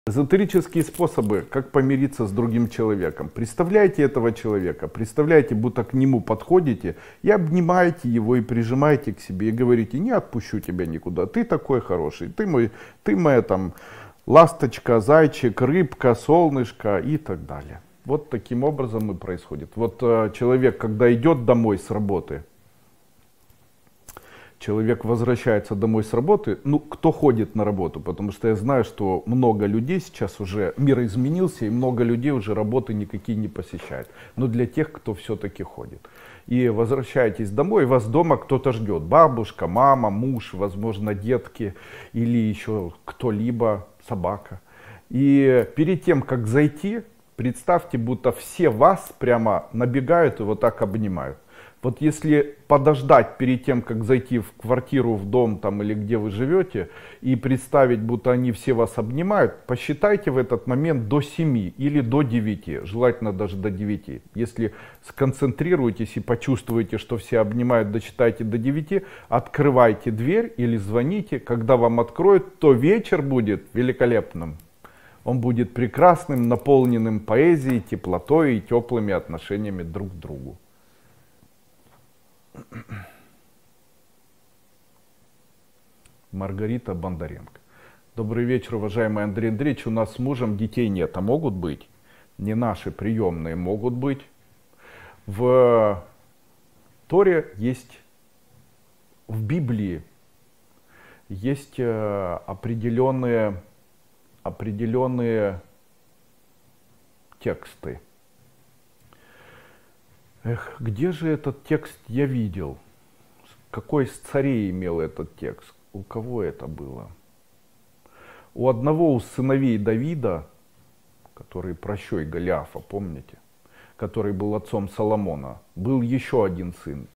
Эзотерические способы, как помириться с другим человеком. Представляете этого человека, представляете, будто к нему подходите и обнимаете его и прижимаете к себе и говорите: не отпущу тебя никуда, ты такой хороший, ты моя там ласточка, зайчик, рыбка, солнышко и так далее. Вот таким образом и происходит. Вот человек, когда идет домой с работы, человек возвращается домой с работы, ну, кто ходит на работу, потому что я знаю, что много людей сейчас уже, мир изменился, и много людей уже работы никакие не посещают. Но для тех, кто все-таки ходит. И возвращаетесь домой, и вас дома кто-то ждет. Бабушка, мама, муж, возможно, детки или еще кто-либо, собака. И перед тем, как зайти, представьте, будто все вас прямо набегают и вот так обнимают. Вот если подождать перед тем, как зайти в квартиру, в дом там, или где вы живете, и представить, будто они все вас обнимают, посчитайте в этот момент до 7 или до 9, желательно даже до 9. Если сконцентрируетесь и почувствуете, что все обнимают, дочитайте до 9, открывайте дверь или звоните. Когда вам откроют, то вечер будет великолепным. Он будет прекрасным, наполненным поэзией, теплотой и теплыми отношениями друг к другу. Маргарита Бондаренко. Добрый вечер, уважаемый Андрей Андреевич. У нас с мужем детей нет, а могут быть? Не наши приемные, могут быть. В Торе есть, в Библии есть определенные тексты. Эх, где же этот текст я видел? Какой из царей имел этот текст? У кого это было? У одного из сыновей Давида, который пращой Голиафа, помните? Который был отцом Соломона, был еще один сын.